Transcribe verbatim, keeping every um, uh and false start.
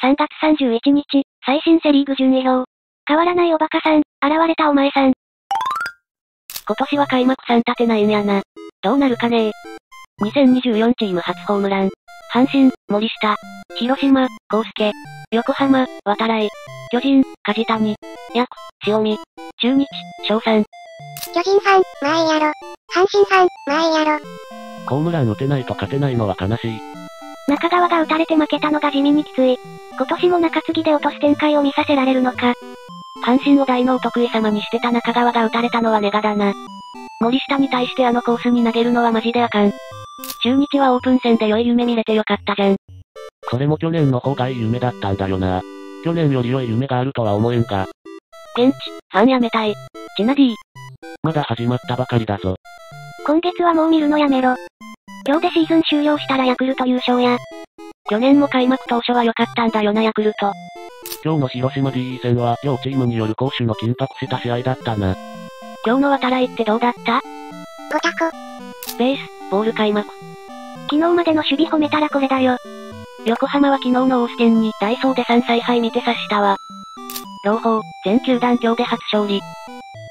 さんがつさんじゅういちにち、最新セリーグ順位表。変わらないおバカさん、現れたお前さん。今年は開幕さん立てないんやな。どうなるかねー。にせんにじゅうよんチーム初ホームラン。阪神、森下。広島、康介。横浜、渡来。巨人、梶谷。ヤク、塩見。中日、翔さん。 巨人ファン、まあいいやろ。阪神ファン、まあいいやろ。 ホームラン打てないと勝てないのは悲しい。 中川が打たれて負けたのが地味にきつい。今年も中継ぎで落とす展開を見させられるのか。阪神を大のお得意様にしてた中川が打たれたのはネガだな。森下に対してあのコースに投げるのはマジであかん。中日はオープン戦で良い夢見れてよかったじゃん。 それも去年の方がいい夢だったんだよな。去年より良い夢があるとは思えんが。 現地、ファンやめたい。チナディ。 まだ始まったばかりだぞ。 今月はもう見るのやめろ。今日でシーズン終了したらヤクルト優勝や。去年も開幕当初は良かったんだよなヤクルト。 今日の広島 ディーイー 戦は両チームによる攻守の緊迫した試合だったな。 今日の渡来ってどうだった？ ごタコ。 ベース、ボール開幕。昨日までの守備褒めたらこれだよ。横浜は昨日のオーステンにダイソーでさんさい杯見て察したわ。朗報、全球団今日で初勝利。